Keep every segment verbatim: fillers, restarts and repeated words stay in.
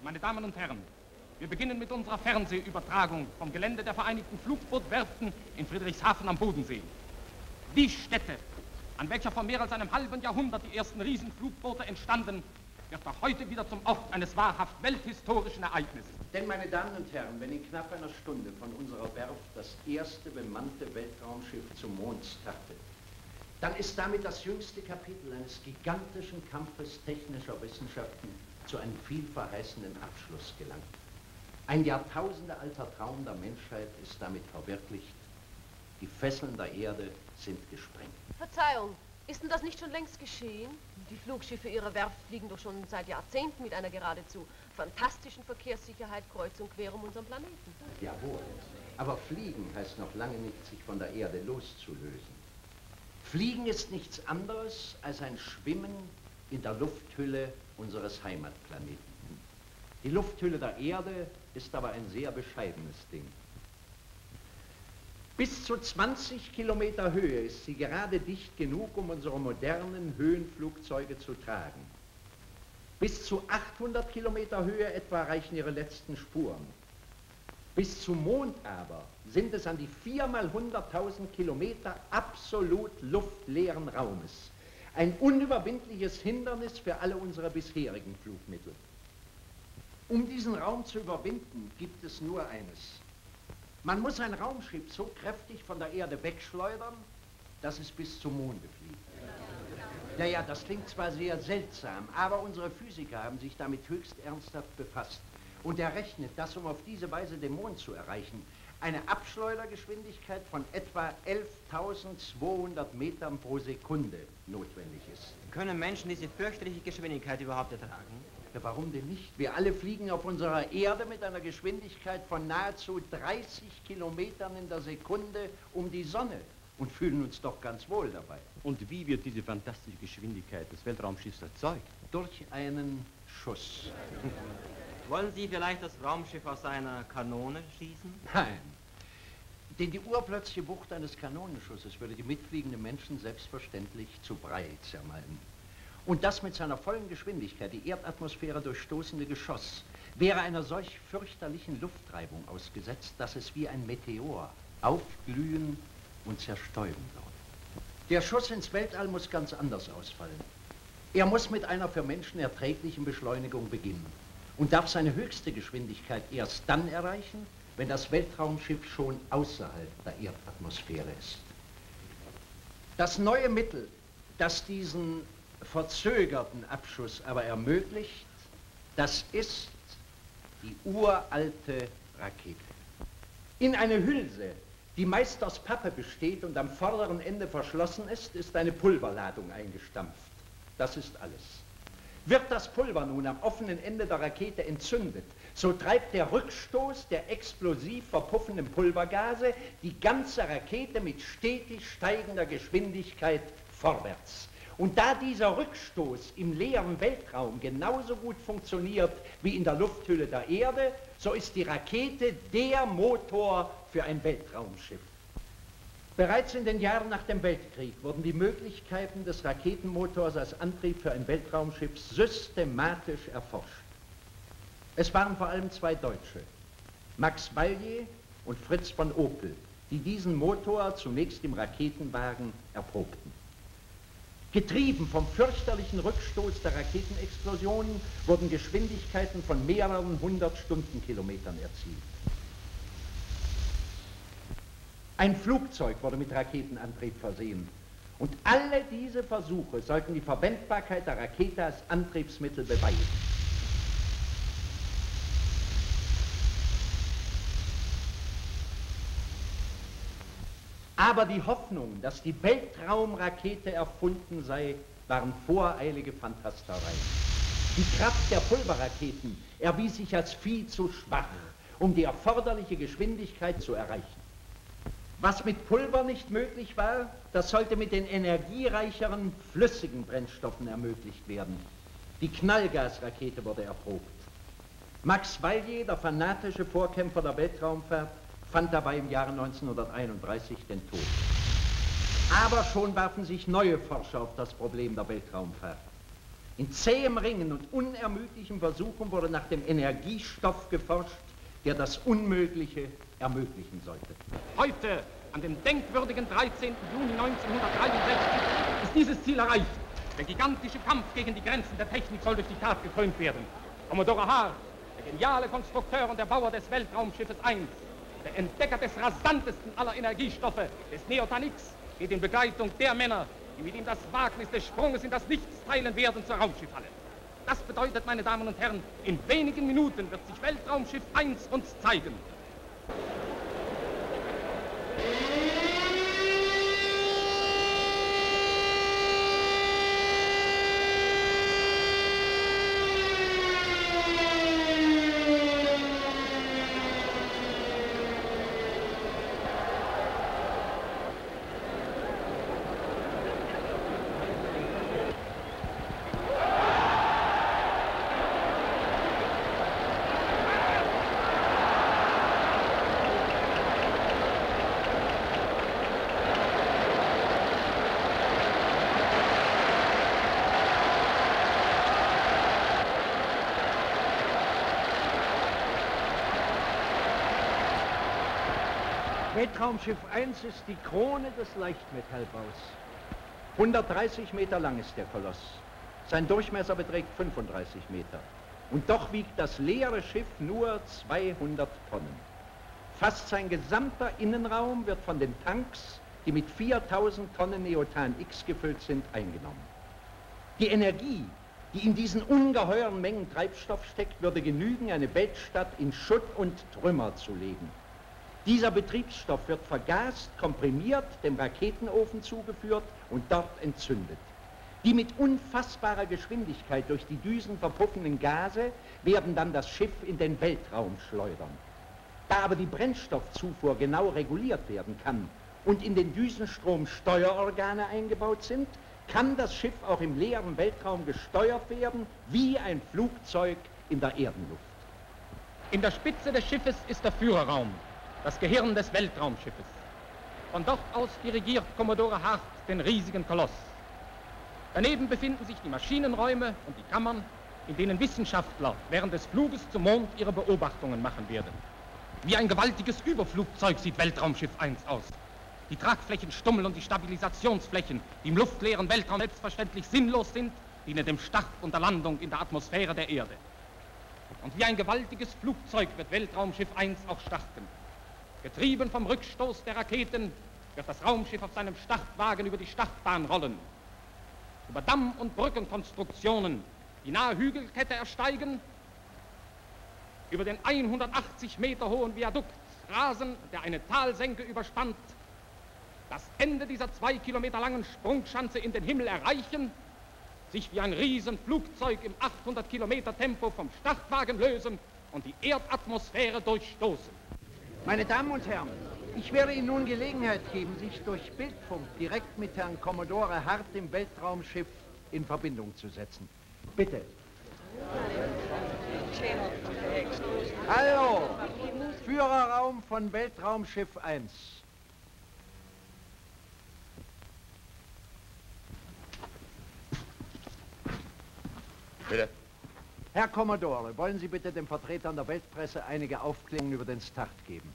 Meine Damen und Herren, wir beginnen mit unserer Fernsehübertragung vom Gelände der Vereinigten Flugbootwerften in Friedrichshafen am Bodensee. Die Stätte, an welcher vor mehr als einem halben Jahrhundert die ersten Riesenflugboote entstanden, wird auch heute wieder zum Ort eines wahrhaft welthistorischen Ereignisses. Denn, meine Damen und Herren, wenn in knapp einer Stunde von unserer Werft das erste bemannte Weltraumschiff zum Mond startet, dann ist damit das jüngste Kapitel eines gigantischen Kampfes technischer Wissenschaften zu einem vielverheißenden Abschluss gelangt. Ein jahrtausendealter Traum der Menschheit ist damit verwirklicht. Die Fesseln der Erde sind gesprengt. Verzeihung, ist denn das nicht schon längst geschehen? Die Flugschiffe ihrer Werft fliegen doch schon seit Jahrzehnten mit einer geradezu fantastischen Verkehrssicherheit kreuz und quer um unseren Planeten. Jawohl, aber fliegen heißt noch lange nicht, sich von der Erde loszulösen. Fliegen ist nichts anderes als ein Schwimmen in der Lufthülle unseres Heimatplaneten. Die Lufthülle der Erde ist aber ein sehr bescheidenes Ding. Bis zu zwanzig Kilometer Höhe ist sie gerade dicht genug, um unsere modernen Höhenflugzeuge zu tragen. Bis zu achthundert Kilometer Höhe etwa reichen ihre letzten Spuren. Bis zum Mond aber sind es an die viermal hunderttausend Kilometer absolut luftleeren Raumes. Ein unüberwindliches Hindernis für alle unsere bisherigen Flugmittel. Um diesen Raum zu überwinden, gibt es nur eines. Man muss ein Raumschiff so kräftig von der Erde wegschleudern, dass es bis zum Monde fliegt. Naja, das klingt zwar sehr seltsam, aber unsere Physiker haben sich damit höchst ernsthaft befasst und errechnet, dass, um auf diese Weise den Mond zu erreichen, eine Abschleudergeschwindigkeit von etwa elftausendzweihundert Metern pro Sekunde notwendig ist. Können Menschen diese fürchterliche Geschwindigkeit überhaupt ertragen? Ja, warum denn nicht? Wir alle fliegen auf unserer Erde mit einer Geschwindigkeit von nahezu dreißig Kilometern in der Sekunde um die Sonne und fühlen uns doch ganz wohl dabei. Und wie wird diese fantastische Geschwindigkeit des Weltraumschiffs erzeugt? Durch einen Schuss. Wollen Sie vielleicht das Raumschiff aus einer Kanone schießen? Nein. Denn die urplötzliche Wucht eines Kanonenschusses würde die mitfliegenden Menschen selbstverständlich zu Brei zermalmen. Und das mit seiner vollen Geschwindigkeit, die Erdatmosphäre durchstoßende Geschoss, wäre einer solch fürchterlichen Lufttreibung ausgesetzt, dass es wie ein Meteor aufglühen und zerstäuben würde. Der Schuss ins Weltall muss ganz anders ausfallen. Er muss mit einer für Menschen erträglichen Beschleunigung beginnen und darf seine höchste Geschwindigkeit erst dann erreichen, wenn das Weltraumschiff schon außerhalb der Erdatmosphäre ist. Das neue Mittel, das diesen verzögerten Abschuss aber ermöglicht, das ist die uralte Rakete. In eine Hülse, die meist aus Pappe besteht und am vorderen Ende verschlossen ist, ist eine Pulverladung eingestampft. Das ist alles. Wird das Pulver nun am offenen Ende der Rakete entzündet, so treibt der Rückstoß der explosiv verpuffenden Pulvergase die ganze Rakete mit stetig steigender Geschwindigkeit vorwärts. Und da dieser Rückstoß im leeren Weltraum genauso gut funktioniert wie in der Lufthülle der Erde, so ist die Rakete der Motor für ein Weltraumschiff. Bereits in den Jahren nach dem Weltkrieg wurden die Möglichkeiten des Raketenmotors als Antrieb für ein Weltraumschiff systematisch erforscht. Es waren vor allem zwei Deutsche, Max Balje und Fritz von Opel, die diesen Motor zunächst im Raketenwagen erprobten. Getrieben vom fürchterlichen Rückstoß der Raketenexplosionen wurden Geschwindigkeiten von mehreren hundert Stundenkilometern erzielt. Ein Flugzeug wurde mit Raketenantrieb versehen. Und alle diese Versuche sollten die Verwendbarkeit der Rakete als Antriebsmittel beweisen. Aber die Hoffnung, dass die Weltraumrakete erfunden sei, waren voreilige Fantastereien. Die Kraft der Pulverraketen erwies sich als viel zu schwach, um die erforderliche Geschwindigkeit zu erreichen. Was mit Pulver nicht möglich war, das sollte mit den energiereicheren flüssigen Brennstoffen ermöglicht werden. Die Knallgasrakete wurde erprobt. Max Balje, der fanatische Vorkämpfer der Weltraumfahrt, fand dabei im Jahre neunzehnhunderteinunddreißig den Tod. Aber schon warfen sich neue Forscher auf das Problem der Weltraumfahrt. In zähem Ringen und unermüdlichem Versuchen wurde nach dem Energiestoff geforscht, der das Unmögliche ermöglichen sollte. Heute, an dem denkwürdigen dreizehnten Juni neunzehnhundertdreiundsechzig, ist dieses Ziel erreicht. Der gigantische Kampf gegen die Grenzen der Technik soll durch die Tat gekrönt werden. Commodore Hart, der geniale Konstrukteur und der Bauer des Weltraumschiffes eins, der Entdecker des rasantesten aller Energiestoffe, des Neotan X, geht in Begleitung der Männer, die mit ihm das Wagnis des Sprunges in das Nichts teilen werden, zur Raumschiffhalle. Das bedeutet, meine Damen und Herren, in wenigen Minuten wird sich Weltraumschiff eins uns zeigen. Weltraumschiff eins ist die Krone des Leichtmetallbaus. hundertdreißig Meter lang ist der Koloss. Sein Durchmesser beträgt fünfunddreißig Meter. Und doch wiegt das leere Schiff nur zweihundert Tonnen. Fast sein gesamter Innenraum wird von den Tanks, die mit viertausend Tonnen Neotan X gefüllt sind, eingenommen. Die Energie, die in diesen ungeheuren Mengen Treibstoff steckt, würde genügen, eine Weltstadt in Schutt und Trümmer zu legen. Dieser Betriebsstoff wird vergast, komprimiert, dem Raketenofen zugeführt und dort entzündet. Die mit unfassbarer Geschwindigkeit durch die Düsen verpuffenden Gase werden dann das Schiff in den Weltraum schleudern. Da aber die Brennstoffzufuhr genau reguliert werden kann und in den Düsenstrom Steuerorgane eingebaut sind, kann das Schiff auch im leeren Weltraum gesteuert werden, wie ein Flugzeug in der Erdenluft. In der Spitze des Schiffes ist der Führerraum, das Gehirn des Weltraumschiffes. Von dort aus dirigiert Commodore Hart den riesigen Koloss. Daneben befinden sich die Maschinenräume und die Kammern, in denen Wissenschaftler während des Fluges zum Mond ihre Beobachtungen machen werden. Wie ein gewaltiges Überflugzeug sieht Weltraumschiff eins aus. Die Tragflächen Stummel und die Stabilisationsflächen, die im luftleeren Weltraum selbstverständlich sinnlos sind, dienen dem Start und der Landung in der Atmosphäre der Erde. Und wie ein gewaltiges Flugzeug wird Weltraumschiff eins auch starten. Getrieben vom Rückstoß der Raketen wird das Raumschiff auf seinem Startwagen über die Startbahn rollen. Über Damm- und Brückenkonstruktionen die nahe Hügelkette ersteigen, über den hundertachtzig Meter hohen Viadukt rasen, der eine Talsenke überspannt, das Ende dieser zwei Kilometer langen Sprungschanze in den Himmel erreichen, sich wie ein Riesenflugzeug im achthundert Kilometer Tempo vom Startwagen lösen und die Erdatmosphäre durchstoßen. Meine Damen und Herren, ich werde Ihnen nun Gelegenheit geben, sich durch Bildfunk direkt mit Herrn Commodore Hart im Weltraumschiff in Verbindung zu setzen. Bitte. Hallo, Führerraum von Weltraumschiff eins. Bitte. Herr Commodore, wollen Sie bitte den Vertretern der Weltpresse einige Aufklärungen über den Start geben?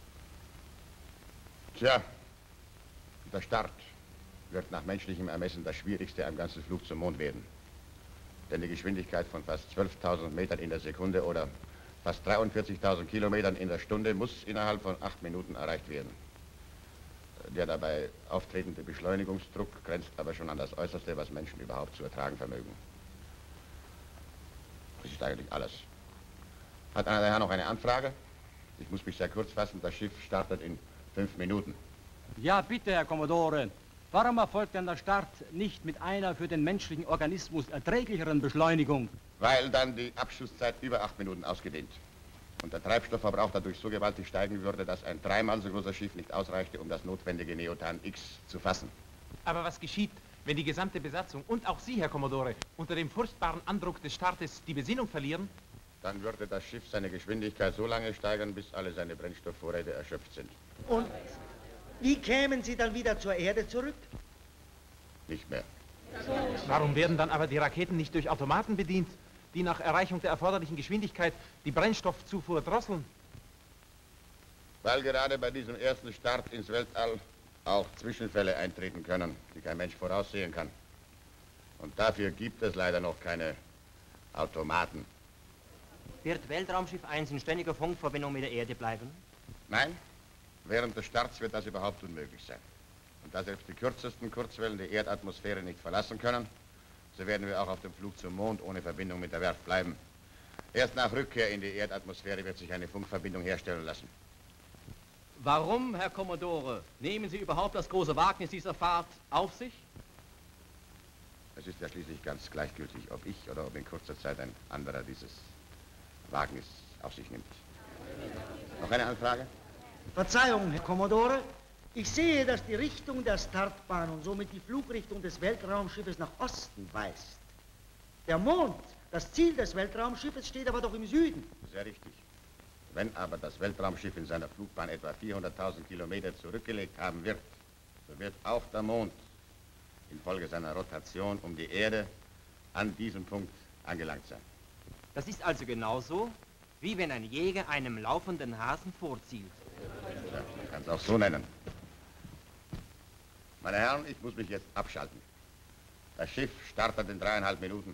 Tja, der Start wird nach menschlichem Ermessen das Schwierigste am ganzen Flug zum Mond werden. Denn die Geschwindigkeit von fast zwölftausend Metern in der Sekunde oder fast dreiundvierzigtausend Kilometern in der Stunde muss innerhalb von acht Minuten erreicht werden. Der dabei auftretende Beschleunigungsdruck grenzt aber schon an das Äußerste, was Menschen überhaupt zu ertragen vermögen. Das ist eigentlich alles. Hat einer der Herren noch eine Anfrage? Ich muss mich sehr kurz fassen. Das Schiff startet in fünf Minuten. Ja, bitte, Herr Commodore. Warum erfolgt denn der Start nicht mit einer für den menschlichen Organismus erträglicheren Beschleunigung? Weil dann die Abschusszeit über acht Minuten ausgedehnt. Und der Treibstoffverbrauch dadurch so gewaltig steigen würde, dass ein dreimal so großes Schiff nicht ausreichte, um das notwendige Neotan X zu fassen. Aber was geschieht, wenn die gesamte Besatzung und auch Sie, Herr Commodore, unter dem furchtbaren Andruck des Startes die Besinnung verlieren? Dann würde das Schiff seine Geschwindigkeit so lange steigern, bis alle seine Brennstoffvorräte erschöpft sind. Und wie kämen Sie dann wieder zur Erde zurück? Nicht mehr. Warum werden dann aber die Raketen nicht durch Automaten bedient, die nach Erreichung der erforderlichen Geschwindigkeit die Brennstoffzufuhr drosseln? Weil gerade bei diesem ersten Start ins Weltall auch Zwischenfälle eintreten können, die kein Mensch voraussehen kann. Und dafür gibt es leider noch keine Automaten. Wird Weltraumschiff eins in ständiger Funkverbindung mit der Erde bleiben? Nein, während des Starts wird das überhaupt unmöglich sein. Und da selbst die kürzesten Kurzwellen die Erdatmosphäre nicht verlassen können, so werden wir auch auf dem Flug zum Mond ohne Verbindung mit der Werft bleiben. Erst nach Rückkehr in die Erdatmosphäre wird sich eine Funkverbindung herstellen lassen. Warum, Herr Kommodore, nehmen Sie überhaupt das große Wagnis dieser Fahrt auf sich? Es ist ja schließlich ganz gleichgültig, ob ich oder ob in kurzer Zeit ein anderer dieses Wagnis auf sich nimmt. Noch eine Anfrage? Verzeihung, Herr Kommodore. Ich sehe, dass die Richtung der Startbahn und somit die Flugrichtung des Weltraumschiffes nach Osten weist. Der Mond, das Ziel des Weltraumschiffes, steht aber doch im Süden. Sehr richtig. Wenn aber das Weltraumschiff in seiner Flugbahn etwa vierhunderttausend Kilometer zurückgelegt haben wird, so wird auch der Mond infolge seiner Rotation um die Erde an diesem Punkt angelangt sein. Das ist also genauso, wie wenn ein Jäger einem laufenden Hasen vorzielt. Ja, man kann es auch so nennen. Meine Herren, ich muss mich jetzt abschalten. Das Schiff startet in dreieinhalb Minuten.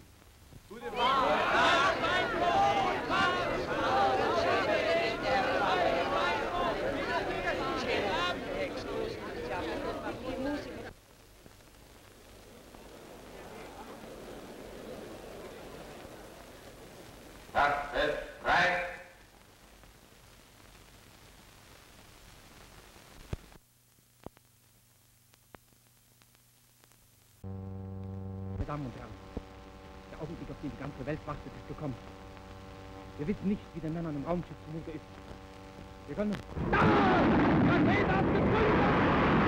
Startfeld frei. Meine Damen und Herren, der Augenblick, auf den die ganze Welt wartet, ist gekommen. Wir wissen nicht, wie den Männern im Raumschiff zumute ist. Wir können... Da! Rakete abgefeuert!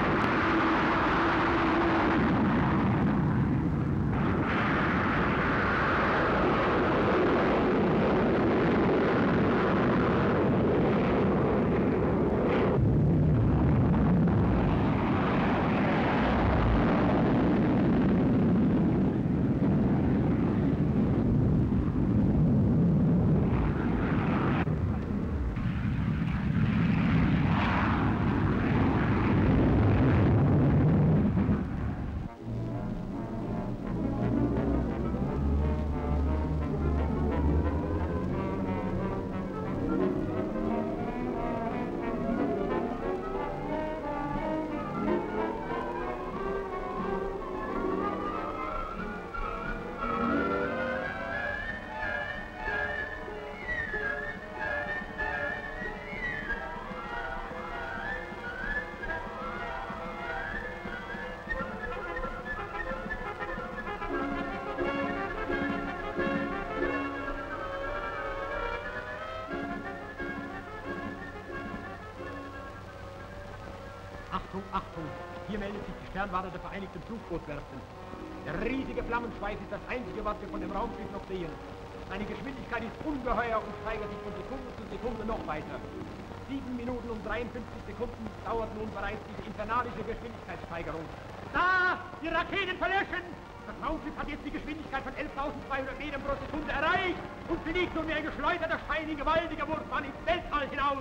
Achtung, Achtung! Hier meldet sich die Sternwarte der Vereinigten Flugbootwerften. Der riesige Flammenschweif ist das Einzige, was wir von dem Raumschiff noch sehen. Seine Geschwindigkeit ist ungeheuer und steigert sich von Sekunde zu Sekunde noch weiter. Sieben Minuten und dreiundfünfzig Sekunden dauert nun bereits diese infernalische Geschwindigkeitssteigerung. Da! Die Raketen verlöschen! Das Raumschiff hat jetzt die Geschwindigkeit von elftausendzweihundert Metern pro Sekunde erreicht und fliegt nun wie ein geschleuderter Stein in gewaltiger Wurfbahn ins Weltall hinaus.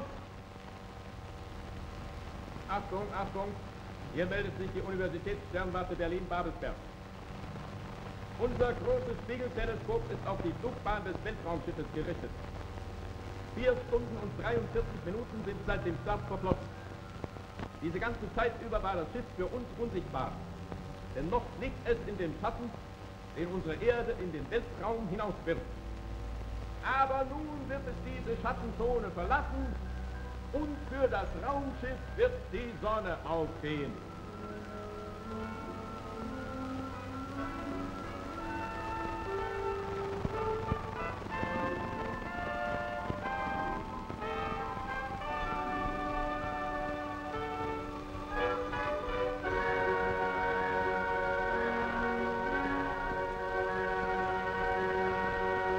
Achtung, Achtung! Hier meldet sich die Universitätssternwarte Berlin-Babelsberg. Unser großes Spiegelteleskop ist auf die Flugbahn des Weltraumschiffes gerichtet. Vier Stunden und dreiundvierzig Minuten sind seit dem Start verflossen. Diese ganze Zeit über war das Schiff für uns unsichtbar. Denn noch liegt es in dem Schatten, den unsere Erde in den Weltraum hinauswirft. Aber nun wird es diese Schattenzone verlassen und für das Raumschiff wird die Sonne aufgehen.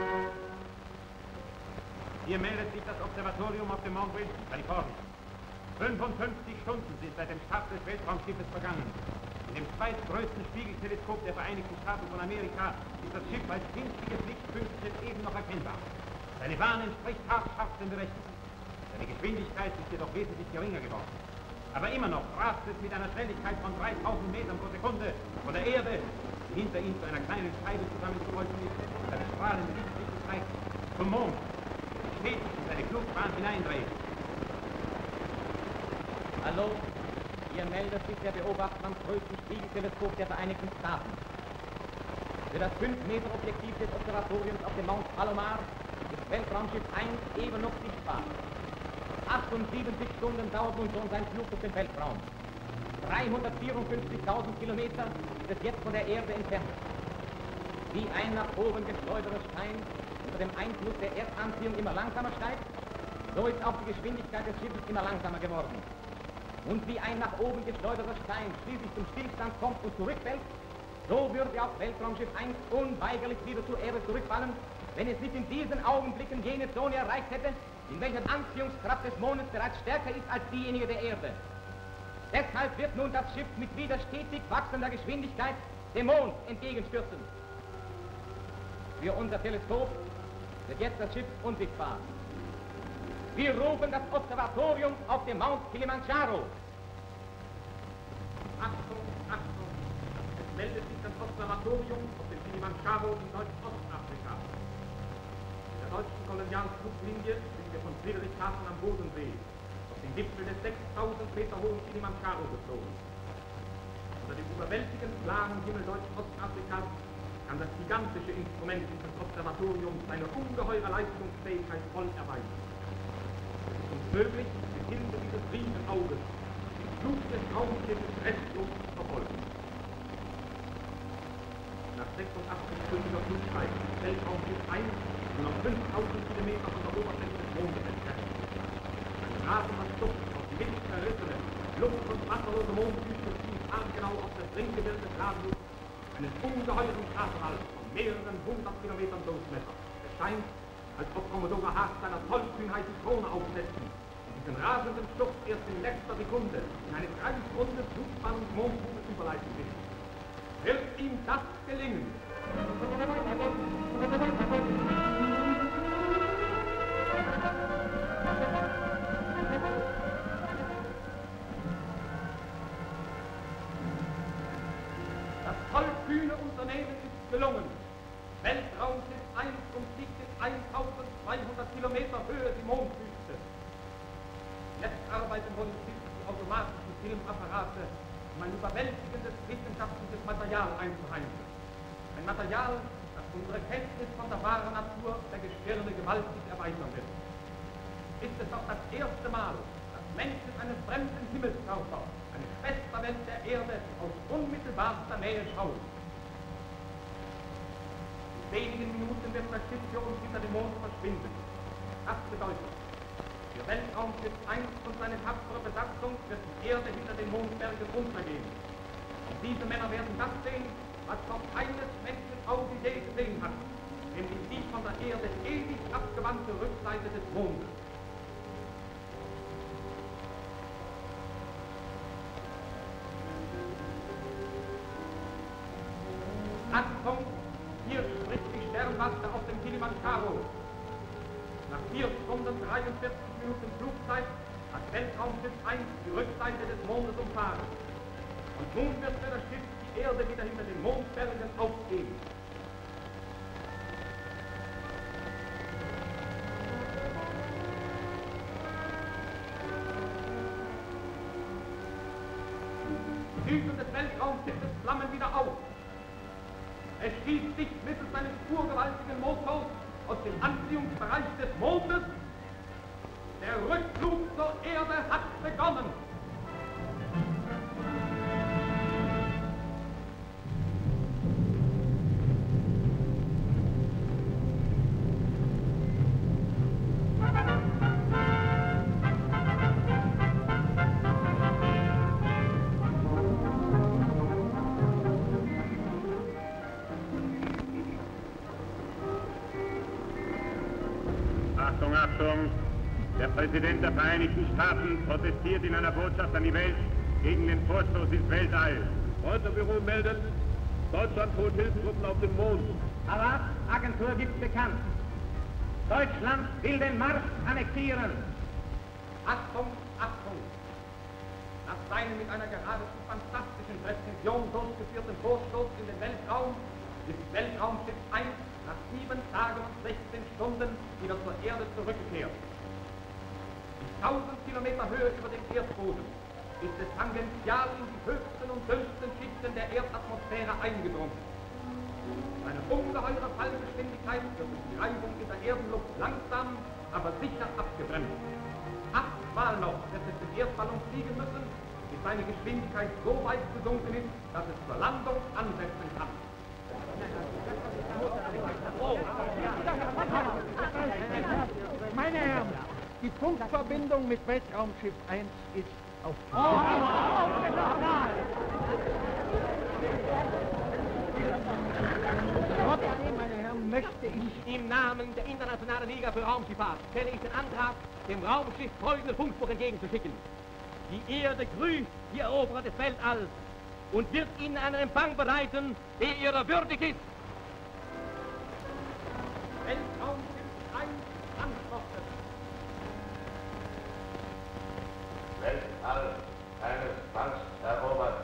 Hier meldet sich das Observatorium auf dem Mount Wilson, Kalifornien. fünfundfünfzig Stunden sind seit dem Start des Weltraumschiffes vergangen. In dem zweitgrößten Spiegelteleskop der Vereinigten Staaten von Amerika ist das Schiff als winziges Lichtpünktchen eben noch erkennbar. Seine Bahn entspricht haarscharf den Berechnungen. Seine Geschwindigkeit ist jedoch wesentlich geringer geworden. Aber immer noch rast es mit einer Schnelligkeit von dreitausend Metern pro Sekunde von der Erde, die hinter ihm zu einer kleinen Scheibe zusammengerollt ist, seine strahlende Lichtrichtung zeigt, zum Mond, der stetig in seine Flugbahn hineindreht. Hallo, hier meldet sich der Beobachter am größten Spiegelteleskop der Vereinigten Staaten. Für das fünf Meter Objektiv des Observatoriums auf dem Mount Palomar ist Weltraumschiff eins eben noch sichtbar. achtundsiebzig Stunden dauert nun schon sein Flug durch den Weltraum. dreihundertvierundfünfzigtausend Kilometer ist es jetzt von der Erde entfernt. Wie ein nach oben geschleuderter Stein unter dem Einfluss der Erdanziehung immer langsamer steigt, so ist auch die Geschwindigkeit des Schiffes immer langsamer geworden. Und wie ein nach oben geschleuderter Stein schließlich zum Stillstand kommt und zurückfällt, so würde auch Weltraumschiff eins unweigerlich wieder zur Erde zurückfallen, wenn es nicht in diesen Augenblicken jene Zone erreicht hätte, in welcher die Anziehungskraft des Mondes bereits stärker ist als diejenige der Erde. Deshalb wird nun das Schiff mit wieder stetig wachsender Geschwindigkeit dem Mond entgegenstürzen. Für unser Teleskop wird jetzt das Schiff unsichtbar. Wir rufen das Observatorium auf dem Mount Kilimanjaro. Achtung, Achtung! Es meldet sich das Observatorium auf dem Kilimanjaro in Deutsch-Ostafrika. In der deutschen Kolonialfluglinie sind wir von Friedrichshafen am Bodensee auf den Gipfel des sechstausend Meter hohen Kilimanjaro geflogen. Unter dem überwältigend klaren Himmel Deutsch-Ostafrikas kann das gigantische Instrument des Observatoriums seine ungeheure Leistungsfähigkeit voll erweisen. Es ist uns möglich, mit Hilfe dieses Riesenauges den Flug des Raumschiffes restlos zu verfolgen. Nach sechsundachtzig-stündiger Flugzeit ist Weltraumschiff eins nur noch fünftausend Kilometer von der Oberfläche des Mondes entfernt. Ein rasender Sturz auf die wild zerrissene, luft- und wasserlose Mondwüste zielt haargenau auf das Ringgebild des Radius einen ungeheuren Straßenhall von mehreren hundert Kilometern Durchmesser. Es scheint, als ob Commodore Haas seiner Tollkühnheit die Krone aufsetzen und diesen rasenden Sturz erst in letzter Sekunde in eine kreisrunde Flugbahn und Mondkugel überleiten will. Wird ihm das gelingen? Das tollkühne Unternehmen ist gelungen. Weltraumschiff eins umstieg mit eintausendzweihundert Kilometer Höhe die Mondwüste. Jetzt arbeiten wohl die automatischen Filmapparate, um ein überwältigendes wissenschaftliches Material einzuheimsen. Ein Material, das unsere Kenntnis von der wahren Natur der Gestirne gewaltig erweitern wird. Ist es doch das erste Mal, dass Menschen einen fremden Himmelskörper, eine Schwesterwelt der Erde, aus unmittelbarster Nähe schauen. In wenigen Minuten wird das Schiff für uns hinter dem Mond verschwinden. Das bedeutet, für Weltraumschiff eins und seine tapfere Besatzung wird die Erde hinter den Mondbergen untergehen. Und diese Männer werden das sehen, was noch keines Menschen Auge je gesehen hat, nämlich die von der Erde ewig abgewandte Rückseite des Mondes. Achtung, hier spricht die Sternwarte auf dem Kilimanjaro. Nach vier Stunden dreiundvierzig Minuten Flugzeit hat Weltraumschiff eins die Rückseite des Mondes umfahren. Und nun wird für das Schiff die Erde wieder hinter den Mondbergen aufgehen. Die Düsen des Weltraumschiffes flammen wieder auf. Es schießt sich mittels eines urgewaltigen Motors aus dem Anziehungsbereich des Mondes. Der Rückflug zur Erde hat begonnen. Präsident der Vereinigten Staaten protestiert in einer Botschaft an die Welt gegen den Vorstoß ins Weltall. Reuters-Büro meldet, Deutschland holt Hilfstruppen auf den Mond. Agentur gibt bekannt. Deutschland will den Mars annektieren. Achtung, Achtung. Nach seinem mit einer geradezu fantastischen Präzision durchgeführten Vorstoß in den Weltraum ist Weltraumschiff eins nach sieben Tagen und sechzehn Stunden wieder zur Erde zurückgekehrt. In tausend Kilometer Höhe über dem Erdboden ist es tangential in die höchsten und dünnsten Schichten der Erdatmosphäre eingedrungen. Eine ungeheure Fallgeschwindigkeit wird durch die Reibung in der Erdenluft langsam, aber sicher abgebremst. Achtmal noch wird es den Erdballon fliegen müssen, bis seine Geschwindigkeit so weit gesunken ist, dass es zur Landung ansetzen kann. Meine Herren, die Funkverbindung mit Weltraumschiff eins ist auf. Trotzdem, meine Herren, möchte ich Im Namen der Internationalen Liga für Raumschifffahrt stelle ich den Antrag, dem Raumschiff folgenden Funkspruch entgegenzuschicken. Die Erde grüßt die Eroberer des Weltalls und wird ihnen einen Empfang bereiten, der ihrer würdig ist. Weltraumschiff eins antwortet. Weltall eines Manns erobert.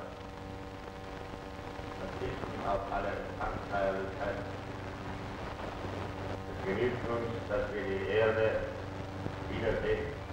Verzichten auf alle Anteiligkeit. Es genügt uns, dass wir die Erde wiedersehen.